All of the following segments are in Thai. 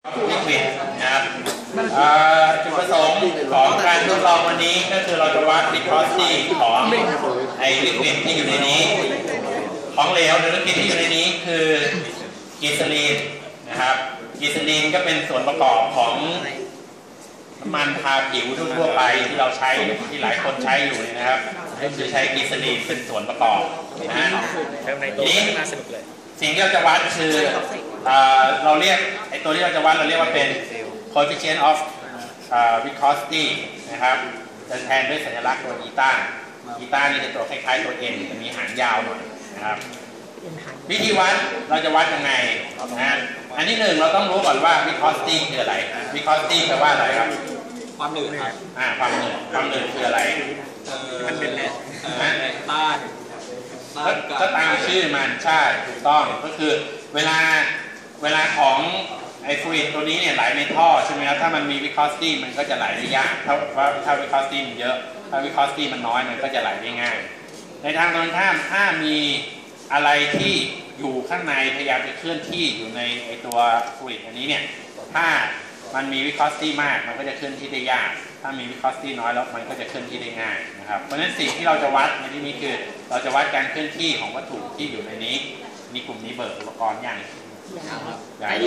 ลิควิดนะครับจุดประสงค์ของการทดลองวันนี้ก็คือเราจะวัดวิสคอสตี้ของไอลิควิดที่อยู่ในนี้ของเหลวหรือลิควิดที่อยู่ในนี้คือกีซาลีนนะครับกีซาลีนก็เป็นส่วนประกอบของน้ำมันทาผิวทั่วไปที่เราใช้ที่หลายคนใช้อยู่นะครับก็คือใช้กีซาลีนเป็นส่วนประกอบนะทีนี้สิ่งที่เราจะวัดคือเราเรียกไอตัวที่เราจะวัดเราเรียกว่าเป็น coefficient of viscosity นะครับจะแทนด้วยสัญลักษณ์ตัวอีต้านี่จะตัวคล้ายๆตัว N จะมีหางยาวหน่อยนะครับวิธีวัดเราจะวัดยังไงนะอันที่หนึ่งเราต้องรู้ก่อนว่า viscosity คืออะไร viscosity แปลว่าอะไรครับความหนืดครับความหนืดคืออะไรมันเป็นต้านก็ตามชื่อมันใช่ถูกต้องก็คือเวลาของไอฟลูอิดตัวนี้เนี่ยไหลในท่อใช่ไหมครับถ้ามันมีวิสคอสตี้มันก็จะไหลได้ยากถ้าวิสคอสตี้มันเยอะถ้าวิสคอสตี้มันน้อยมันก็จะไหลได้ง่ายในทางตรงข้ามถ้ามีอะไรที่อยู่ข้างในพยายามจะเคลื่อนที่อยู่ในไอตัวฟลูอิดอันนี้เนี่ยถ้ามันมีวิสคอสตี้มากมันก็จะเคลื่อนที่ได้ยากถ้ามีวิสคอสตี้น้อยแล้วมันก็จะเคลื่อนที่ได้ง่ายนะครับเพราะฉะนั้นสิ่งที่เราจะวัดในที่นี้คือเราจะวัดการเคลื่อนที่ของวัตถุที่อยู่ในนี้มีกลุ่มนี้เบิกอุปกรณ์อย่างใหญ่ดู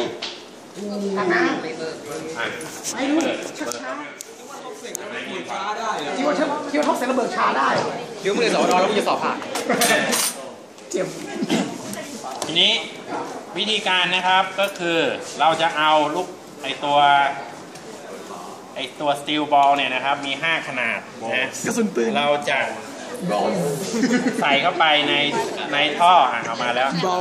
ไม่รู้ช้าคิดว่าท็อปเซนระเบิดช้าได้คิดว่ามือสอบแล้วมันจะสอบผ่านเจ็บทีนี้วิธีการนะครับก็คือเราจะเอาลูกไอตัวสตีลบอลเนี่ยนะครับมี5ขนาดนะกระสุนปืนเราจะใส่เข้าไปในท่อเอามาแล้วบอ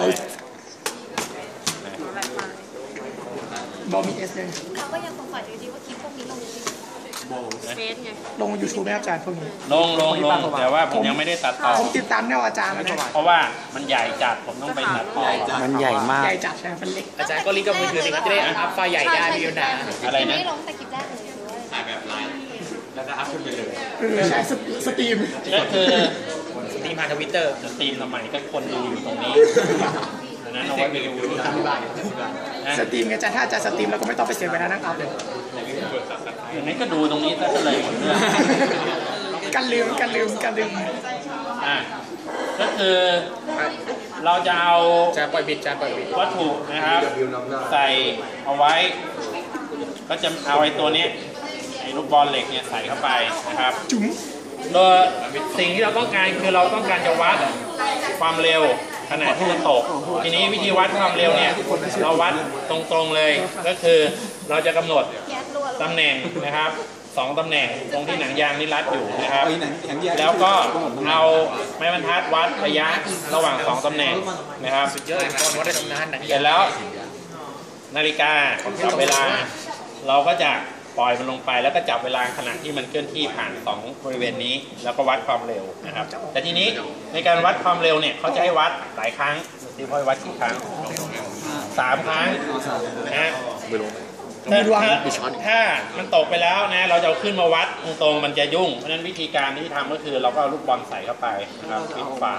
ลมีเอสเลยเราก็ยังสงสัยอยู่ดีว่าคลิปพวกนี้ลงเฟซไงลงยูทูบไหมอาจารย์พวกนี้ลงแต่ว่าผมยังไม่ได้ตัดต่อผมติดตามแนวอาจารย์เพราะว่ามันใหญ่จัดผมต้องไปตัดต่อมันใหญ่มากใหญ่จัดใช่ไหมเป็นเล็กอาจารย์ก็ลิงก์กับมือถือสิครับจะได้อัพไฟล์ใหญ่ได้มีอยู่นะอะไรนะไม่ลงแต่คลิปแรกเลยถ่ายแบบไลฟ์แล้วก็อัพขึ้นไปเลยใช่สตรีมก็คือสตรีมผ่านทวิตเตอร์สตรีมทำไมก็คนดูอยู่ตรงนี้นั้นเอาไว้ไปดูสตรีมไงจ้าถ้าจะสตรีมเราก็ไม่ต้องไปเสียเวลานั่งอัพเลยอย่างนี้ก็ดูตรงนี้ซะเลยหมดเรื่องกันลืมก็คือเราจะเอาปล่อยบิดวัตถุนะครับใส่เอาไว้ก็จะเอาไอ้ตัวนี้ไอ้ลูกบอลเหล็กเนี่ยใส่เข้าไปนะครับโดยสิ่งที่เราต้องการคือเราต้องการจะวัดความเร็วขณะที่มันตกทีนี้วิธีวัดความเร็วเนี่ยเราวัดตรงๆเลยก็คือเราจะกำหนดตำแหน่งนะครับ2ตำแหน่งตรงที่หนังยางนี่รัดอยู่นะครับแล้วก็เอาไม้บรรทัดวัดระยะระหว่าง2ตำแหน่งนะครับเยอะวัดได้ตำนานเสร็จแล้วนาฬิกาจับเวลาเราก็จะปล่อยมันลงไปแล้วก็จับเวลาขณะที่มันเคลื่อนที่ผ่าน2บริเวณนี้แล้วก็วัดความเร็วนะครับแต่ทีนี้ในการวัดความเร็วเนี่ยเขาจะให้วัดหลายครั้งที่พ่อวัดกี่ครั้ง3 ครั้งนะถ้ามันตกไปแล้วนะเราจะเอาขึ้นมาวัดตรงๆมันจะยุ่งเพราะฉะนั้นวิธีการที่ทำก็คือเราก็เอาลูกบอลใส่เข้าไปนะครับปิดฝา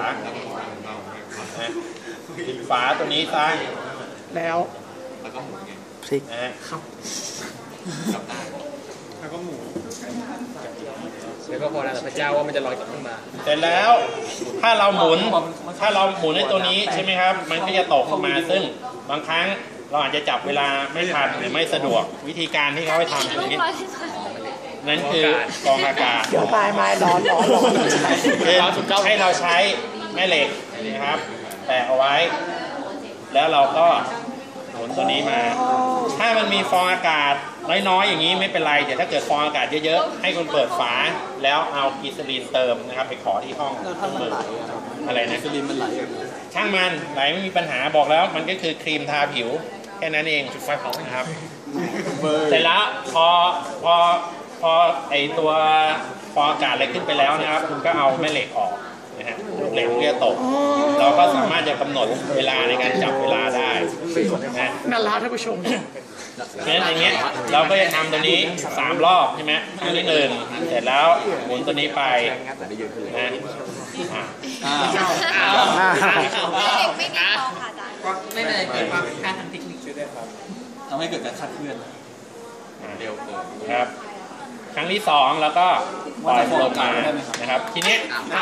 ตัวนี้ซะแล้วก็หมุนไงครับแล้วก็หมุนแล้วก็พอแล้วพระเจ้าว่ามันจะลอยกลับขึ้นมาเสร็จแล้วถ้าเราหมุนในตัวนี้ใช่ไหมครับมันก็จะตกลงมาซึ่งบางครั้งเราอาจจะจับเวลาไม่ทันหรือไม่สะดวกวิธีการที่เขาให้ทำอย่างนี้นั่นคือกองอากาศเดี๋ยวตายไม้ร้อนให้เราใช้แม่เหล็กนะครับแปะเอาไว้แล้วเราก็หมุนตัวนี้มาถ้ามันมีฟองอากาศน้อยๆอย่างนี้ไม่เป็นไรแต่ถ้าเกิดฟองอากาศเยอะๆให้คุณเปิดฝาแล้วเอากีซาลีนเติมนะครับไปขอที่ห้องมืออะไรนะกีซาลีนมันไหลช่างมันไหลไม่มีปัญหาบอกแล้วมันก็คือครีมทาผิวแค่นั้นเองจุดไฟเผานะครับเสร็จแล้วพอไอตัวฟองอากาศอะไรขึ้นไปแล้วนะครับคุณก็เอาแม่เหล็กออกนะฮะลูกเหล็กที่จะตกเราก็สามารถจะกำหนดเวลาในการจับเวลาได้นะน่ารักท่านผู้ชมเพราะฉะนั้นอย่างเงี้ยเราก็จะทำตัวนี้3 รอบใช่ไหมครั้งที่1เสร็จแล้วหมุนตัวนี้ไปนะไม่เป็นไรเกิดความการทำเทคนิคช่วยได้ครับำให้เกิดการคาดเคลื่อนเร็วเกินครับครั้งที่2แล้วก็ปล่อยลงมานะครับทีนี้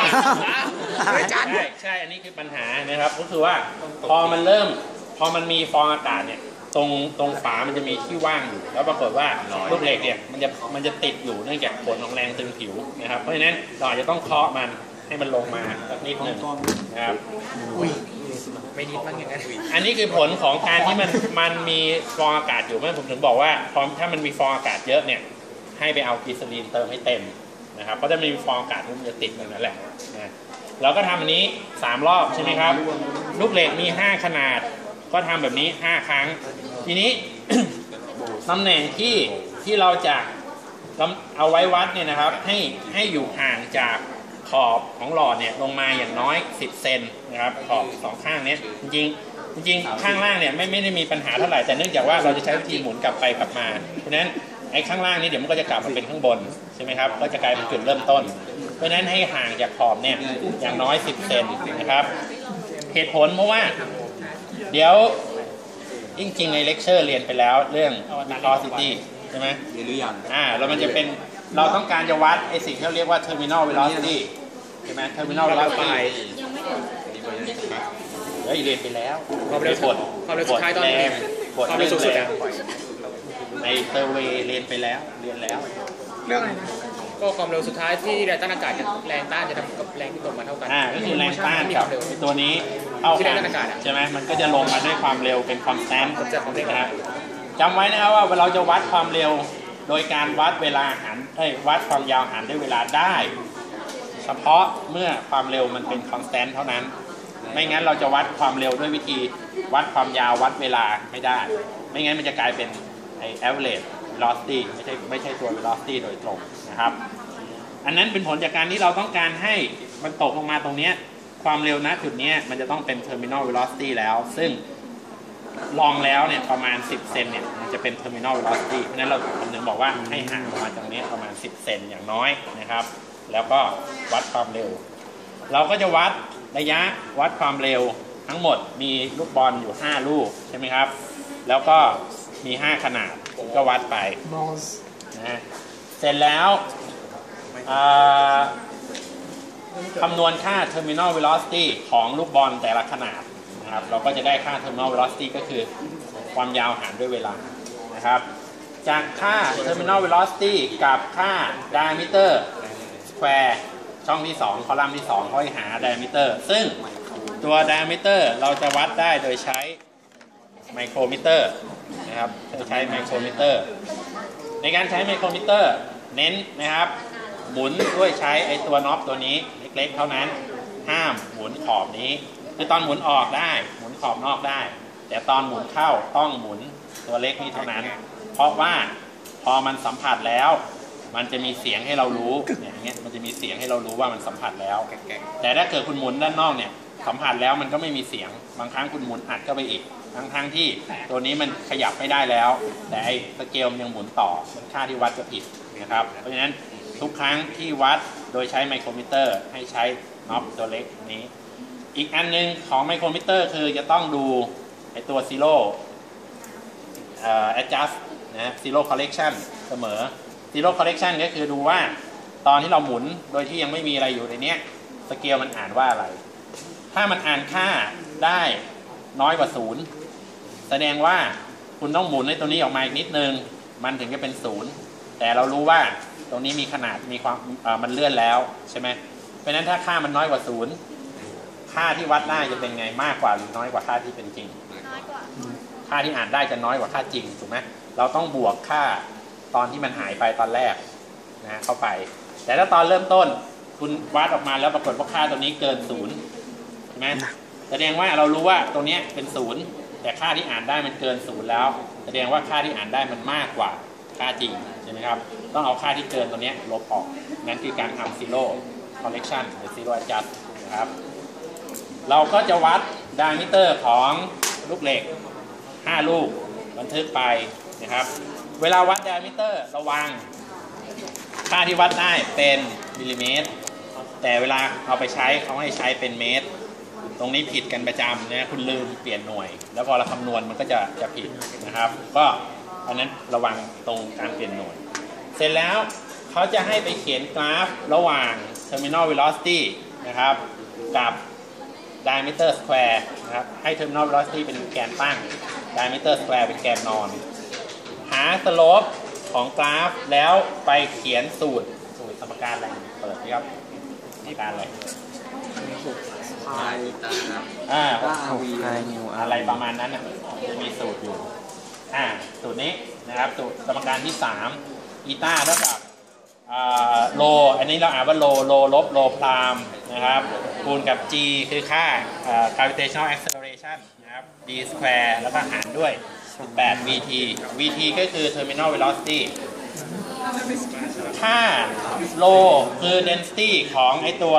ใช่อันนี้คือปัญหานะครับก็คือว่าพอมันมีฟองอากาศเนี่ยตรงฝามันจะมีที่ว่างอยู่แล้วปรากฏว่าลูกเหล็กเนี่ยมันจะติดอยู่เนื่องจากผลของแรงตึงผิวนะครับเพราะฉะนั้นเราอาจจะต้องเคาะมันให้มันลงมาสักนิดหนึ่งนะครับไม่นิดมากอย่างนั้นอันนี้คือผลของการที่มันมีฟองอากาศอยู่เมื่อผมถึงบอกว่าถ้ามันมีฟองอากาศเยอะเนี่ยให้ไปเอากลีเซอรีนเติมให้เต็มนะครับเพราะถ้ามันมีฟองอากาศมันจะติดอย่างนั้นแหละนะเราก็ทำอันนี้3รอบใช่ไหมครับลูกเหล็กมี5ขนาดก็ทำแบบนี้5ครั้งทีนี้ ตำแหน่งที่เราจะเอาไว้วัดเนี่ยนะครับให้อยู่ห่างจากขอบของหลอดเนี่ยลงมาอย่างน้อย10เซนนะครับขอบ2ข้างนี้จริงข้างล่างเนี่ยไม่ได้มีปัญหาเท่าไหร่แต่เนื่องจากว่าเราจะใช้วิธีหมุนกลับไปกลับมาเพราะฉะนั้นไอ้ข้างล่างนี้เดี๋ยวมันก็จะกลับมาเป็นข้างบนใช่ไหมครับก็จะกลายเป็นจุดเริ่มต้นเพราะฉะนั้นให้ห่างจากขอบเนี่ยอย่างน้อย10เซนนะครับเหตุผลเพราะว่าเดี๋ยวจริงๆในเลคเชอร์เรียนไปแล้วเรื่อง velocity ใช่ไหมเรียนหรือยังแล้วมันจะเป็นเราต้องการจะวัดไอ้สิ่งที่เราเรียกว่า terminal velocity ใช่ไหม terminal velocity ยังไม่ถึงเรียนไปแล้วความเร็วสุดท้ายตอนนี้ความเร็วสูงสุดในเซอร์เวย์เรียนไปแล้วเรื่องอะไรนะก็ความเร็วสุดท้ายที่แรงต้านอากาศแรงต้านจะทำกับแรงที่ตรงมาเท่ากันก็คือแรงต้านกับตัวนี้เท่ากันใช่ไหมมันก็จะลงมาด้วยความเร็วเป็นคอนสแตนต์นะจำไว้นะครับว่าเราจะวัดความเร็วโดยการวัดเวลาหารวัดความยาวหารด้วยเวลาได้เฉพาะเมื่อความเร็วมันเป็นคอนสแตนต์เท่านั้นไม่งั้นเราจะวัดความเร็วด้วยวิธีวัดความยาววัดเวลาไม่ได้ไม่งั้นมันจะกลายเป็นaverage velocity ไม่ใช่ตัว velocity โดยตรงนะครับอันนั้นเป็นผลจากการที่เราต้องการให้มันตกลงมาตรงนี้ความเร็วณจุดนี้มันจะต้องเป็น terminal velocity แล้วซึ่งลองแล้วเนี่ยประมาณ10เซนเนี่ยมันจะเป็น terminal velocity เพราะฉะนั้นผมถึงบอกว่าให้ห่างออกมาตรงนี้ประมาณ10เซนอย่างน้อยนะครับแล้วก็วัดความเร็วเราก็จะวัดระยะวัดความเร็วทั้งหมดมีลูกบอลอยู่5ลูกใช่ไหมครับแล้วก็มี5ขนาดก็วัดไปนะเสร็จแล้วคำนวณค่า terminal velocity ของลูกบอลแต่ละขนาดนะครับเราก็จะได้ค่า terminal velocity ก็คือความยาวหารด้วยเวลานะครับจากค่า terminal velocity กับค่า diameter square ช่องที่2คอลัมน์ที่2ค่อยหา diameter ซึ่งตัว diameter เราจะวัดได้โดยใช้ไมโครมิเตอร์นะครับใช้ไมโครมิเตอร์ในการใช้ไมโครมิเตอร์เน้นนะครับหมุนด้วยใช้ไอ้ตัวน็อปตัวนี้เล็กๆเท่านั้นห้ามหมุนขอบนี้คือตอนหมุนออกได้หมุนขอบนอกได้แต่ตอนหมุนเข้าต้องหมุนตัวเล็กนี้เท่านั้นเพราะว่าพอมันสัมผัสแล้วมันจะมีเสียงให้เรารู้อย่างเงี้ยมันจะมีเสียงให้เรารู้ว่ามันสัมผัสแล้วแต่ถ้าเกิดคุณหมุนด้านนอกเนี่ยสัมผัสแล้วมันก็ไม่มีเสียงบางครั้งคุณหมุนอัดเข้าไปอีกทั้งที่ตัวนี้มันขยับไม่ได้แล้วแต่ไอ้สเกลมันยังหมุนต่อค่าที่วัดจะผิดนะครับเพราะฉะนั้นทุกครั้งที่วัดโดยใช้ไมโครมิเตอร์ให้ใช้น็อปตัวเล็กนี้อีกอันนึงของไมโครมิเตอร์คือจะต้องดูไอ้ตัว zero adjust นะ zero correction เสมอ zero correction ก็คือดูว่าตอนที่เราหมุนโดยที่ยังไม่มีอะไรอยู่ในนี้สเกลมันอ่านว่าอะไรถ้ามันอ่านค่าได้น้อยกว่า0แสดงว่าคุณต้องหมุนในตัวนี้ออกมาอีกนิดนึงมันถึงจะเป็น0แต่เรารู้ว่าตรงนี้มีขนาดมีความมันเลื่อนแล้วใช่ไหมเพราะฉะนั้นถ้าค่ามันน้อยกว่า0ค่าที่วัดได้จะเป็นไงมากกว่าหรือน้อยกว่าค่าที่เป็นจริงน้อยกว่าค่าที่อ่านได้จะน้อยกว่าค่าจริงถูกไหมเราต้องบวกค่าตอนที่มันหายไปตอนแรกนะเข้าไปแต่ถ้าตอนเริ่มต้นคุณวัดออกมาแล้วปรากฏว่าค่าตัวนี้เกิน0ใช่ไหมแสดงว่าเรารู้ว่าตรงนี้เป็น0แต่ค่าที่อ่านได้มันเกิน0แล้วแสดงว่าค่าที่อ่านได้มันมากกว่าค่าจริงใช่ไหมครับต้องเอาค่าที่เกินตัวนี้ลบออกนั่นคือการทำ zero correction หรือ zero adjust นะครับเราก็จะวัด diameter ของลูกเหล็ก5ลูกบันทึกไปนะครับเวลาวัด diameter ระวังค่าที่วัดได้เป็นมิลลิเมตรแต่เวลาเอาไปใช้เขาให้ใช้เป็นเมตรตรงนี้ผิดกันประจำนะคุณลืมเปลี่ยนหน่วยแล้วพอเราคำนวณมันก็จะผิดนะครับก็อันนั้นระวังตรงการเปลี่ยนหน่วยเสร็จแล้วเขาจะให้ไปเขียนกราฟระหว่าง terminal velocity นะครับกับ diameter square นะครับให้ terminal velocity เป็นแกนตั้ง diameter square เป็นแกนนอนหา slope ของกราฟแล้วไปเขียนสูตรสมการอะไรเปิดนะครับสมการอะไรอะไรประมาณนั้นนะจะมีสูตรอยู่สูตรนี้นะครับสูตรสมการที่3อีต้าเท่ากับโลอันนี้เราอ่านว่าโลลบโลพรามนะครับคูณกับ g คือค่าgravitational acceleration นะครับ d square แล้วก็หารด้วย8 vt ก็คือ terminal velocity ถ้าโลคือ density ของไอตัว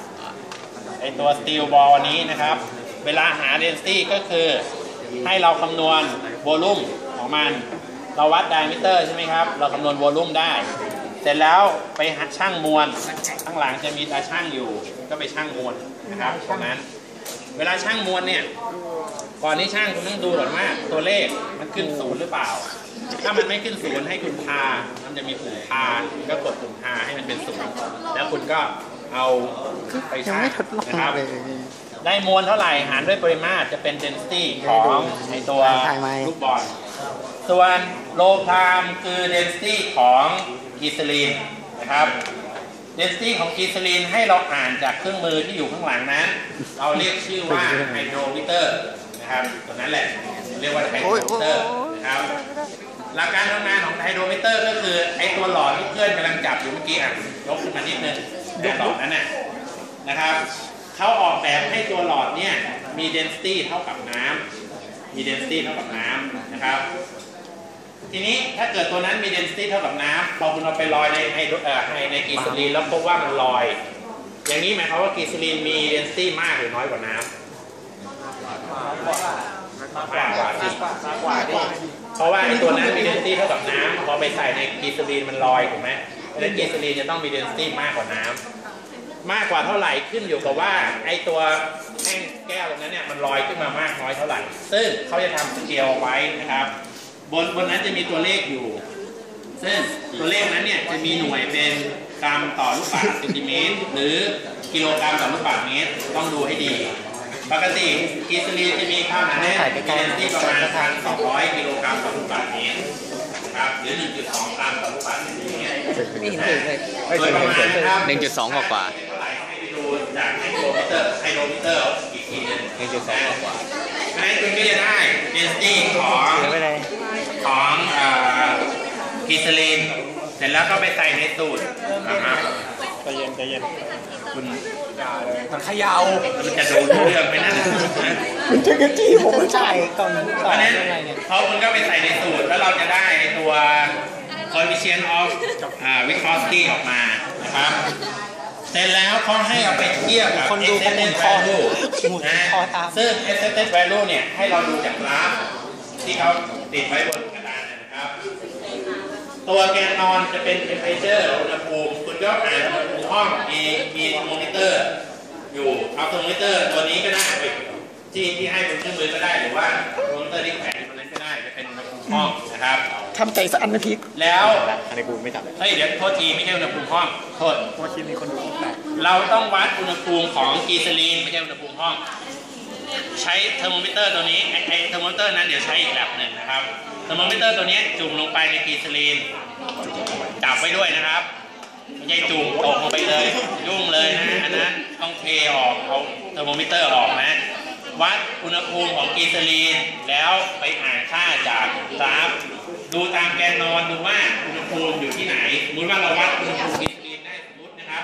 steel ball นี้นะครับเวลาหา density ก็คือให้เราคำนวณ volume ของมันเราวัด diameter ใช่ไหมครับเราคำนวณ volume ได้เสร็จแล้วไปชั่งมวลข้างหลังจะมีตาชั่งอยู่ก็ไปชั่งมวลนะครับตรงนั้นเวลาชั่งมวลเนี่ยก่อนที่ชั่งคุณต้องดูก่อนว่าตัวเลขมันขึ้น0หรือเปล่าถ้ามันไม่ขึ้น0ให้คุณพามันจะมีปุ่มพาก็กดปุ่มพาให้มันเป็น0แล้วคุณก็เอาไปชั่งนะครับได้มวลเท่าไหร่หารด้วยปริมาตรจะเป็น density ของไอตัวลูกบอลส่วนโลพรามคือ density ของกีซาลีนนะครับ density ของกีซาลีนให้เราอ่านจากเครื่องมือที่อยู่ข้างหลังนั้นเราเรียกชื่อว่าไฮโดรมิเตอร์นะครับตัวนั้นแหละเรียกว่าไฮโดรมิเตอร์นะครับหลักการทำงานของไฮโดรมิเตอร์ก็คือไอตัวหลอดที่เพื่อนกำลังจับอยู่เมื่อกี้ยกขึ้นมานิดนึงหลอดนั้นนะครับเขาออกแบบให้ตัวหลอดเนี่ยมี density เท่ากับน้ำมี density เท่ากับน้ำนะครับทีนี้ถ้าเกิดตัวนั้นมี density เท่ากับน้ำพอคุณเอาไปลอยในกีซาลีนแล้วพบว่ามันลอยอย่างนี้หมายความว่ากีซาลีนมี density มากหรือน้อยกว่าน้ำมากกว่าสิเพราะว่าตัวนั้นมี density เท่ากับน้ำพอไปใส่ในกีซาลีนมันลอยถูกไหมแล้วกีซาลีนจะต้องมี density มากกว่าน้ำมากกว่าเท่าไหร่ขึ้นอยู่กับว่าไอตัวแท่งแก้วตรงนั้นเนี่ยมันลอยขึ้นมามากน้อยเท่าไหร่ซึ่งเขาจะทำสเกลไว้นะครับบนนั้นจะมีตัวเลขอยู่ซึ่งตัวเลขนั้นเนี่ยจะมีหน่วยเป็นกรัมต่อลูกบาศก์เซนติเมตรหรือกิโลกรัมต่อลูกบาศก์เมตรต้องดูให้ดีปกติกีซาลีนจะมีค่าหนาแน่นที่ประมาณ 1,200 กิโลกรัมต่อลูกบาศก์เมตรครับหรือ 1.2 กรัมต่อลูกบาศก์เมตรไม่เห็นเลยโดยประมาณนะครับ 1.2 กว่าให้ไปดูจากไฮโดรมิเตอร์อีกทีนึง 1.2 กว่าเพราะฉะนั้นคุณก็จะได้ density ของกีซาลีนเสร็จแล้วก็ไปใส่ในสูตรนะครับใจเย็นคุณมันขยาวมันจะดูเรื่องไปนั่นมันจะกระจี้ผมไม่ใช่ก่อนเพราะนั้นพอคุณก็ไปใส่ในสูตรแล้วเราจะได้ตัว coefficient of viscosity ออกมานะครับเสร็จแล้วเขาให้เอาไปเทียบกับ accepted value นะซึ่ง accepted value เนี่ยให้เราดูจากกราฟที่เขาติดไว้บนกระดานนะครับตัวแกนนอนจะเป็น temperature อุณหภูมิคุณก็อ่านอุณหภูมิห้องมีเทอร์โมมิเตอร์อยู่เอาเทอร์โมมิเตอร์ตัวนี้ก็ได้ที่ให้เป็นเครื่องมือก็ได้หรือว่าเทอร์โมมิเตอร์ที่แขวนตัวนั้นก็ได้จะเป็นอุณหภูมิห้องนะครับทำใจสักอันนะพี่แล้วอันนี้กูไม่ทำเฮ้ยเดี๋ยวโทษทีไม่ใช่อุณหภูมิห้องโทษทีมีคนดูเราต้องวัดอุณหภูมิของกีซาลีนไม่ใช่อุณหภูมิห้องใช้เทอร์โมมิเตอร์ตัวนี้ไอเทอร์โมมิเตอร์นั้นเดี๋ยวใช้อีกแบบหนึ่งนะครับเทอร์โมมิเตอร์ตัวนี้จุ่มลงไปในกีซาลีนจับไว้ด้วยนะครับไม่ใช่จุ่มตกลงไปเลยยุ่งเลยนะอันนั้นต้องเทออกเอาเทอร์โมมิเตอร์ออกนะวัดอุณหภูมิของกีซาลีนแล้วไปอ่านค่าจากกราฟดูตามแกนนอนดูว่าอุณหภูมิอยู่ที่ไหนสมมติว่าเราวัดอุณหภูมิกีซาลีนได้สมมตินะครับ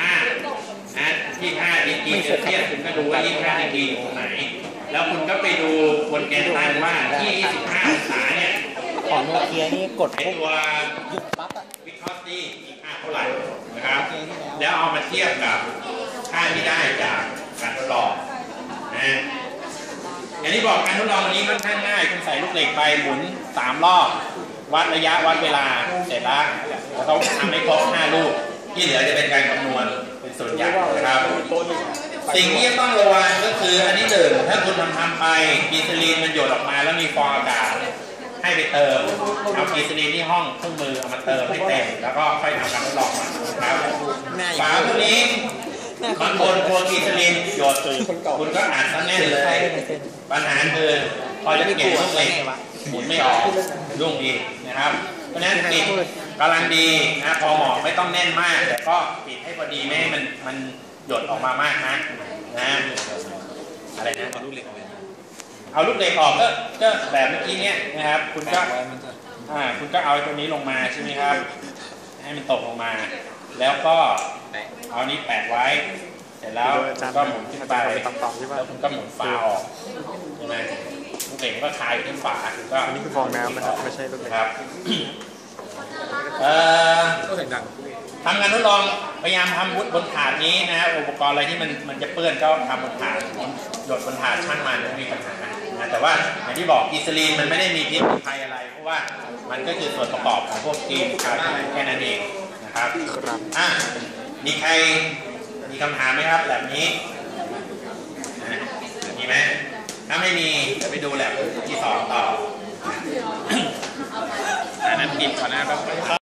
25นะ25 ดีกรีเซลเซียสคุณก็ดูว่า25 ดีกรีอยู่ตรงไหนแล้วคุณก็ไปดูบนแกนตั้งว่าที่25 องศาเนี่ยของโนเกียนี่กดตัวยุบปั๊บอะวิเคราะห์ที่ค่าเท่าไหร่นะครับแล้วเอามาเทียบกับค่าที่ได้จากการทดลองนะอย่างที่บอกการทดลองวันนี้ค่อนข้างง่ายคุณใส่ลูกเหล็กไปหมุน3 รอบวัดระยะวัดเวลาเสร็จแล้วต้องทำให้ครบ5 ลูกที่เหลือจะเป็นการคำนวณเป็นส่วนใหญ่นะครับสิ่งที่ต้องระวังก็คืออันที่หนึ่งถ้าคุณทำไปกีซาลีนมันหยดออกมาแล้วมีฟองอากาศให้ไปเติมเอากีซาลีนที่ห้องเครื่องมือเอามาเติมให้เต็มแล้วก็ค่อยทำการทดลองมันครับฝาพวกนี้บางคนกลัวกีซาลีนหยดคุณก็อ่านซะแน่นเลยปัญหาคือพอจะเก็บลูกเหล็กหมุนไม่ออกยุ่งอีกนะครับเพราะฉะนั้นปิดกำลังดีนะพอเหมาะไม่ต้องแน่นมากแต่ก็ปิดให้พอดีไม่ให้มันหยดออกมามากนะอะไรนะเอาลูกเหล็กออกเอาลูกเหล็กออกก็แบบเมื่อกี้เนี้ยนะครับคุณก็เอาตัวนี้ลงมาใช่ไหมครับให้มันตกลงมาแล้วก็เอานี้แปะไว้เสร็จแล้วก็หมุนขึ้นไปแล้วคุณก็หมุนฝาออกใช่ไหมลูกเหล็กก็คายอยู่ที่ฝาคุณก็อันนี้คือฟองน้ำนะครับไม่ใช่ลูกเหล็กครับทำการทดลองพยายามทำบนถาดนี้นะอุปกรณ์อะไรที่มันจะเปื้อนก็ทำบนถาดหยดบนถาดช่างมันไม่มีปัญหานะแต่ว่าอย่างที่บอกกีซาลีนมันไม่ได้มีพิษมีภัยอะไรเพราะว่ามันก็คือส่วนประกอบของพวกครีมแค่นั้นเองนะครับมีใครมีคำถามไหมครับแบบนี้มีไหมถ้าไม่มีจะไปดูแลบที่2ต่อนั้นปิดก่อนนะครับ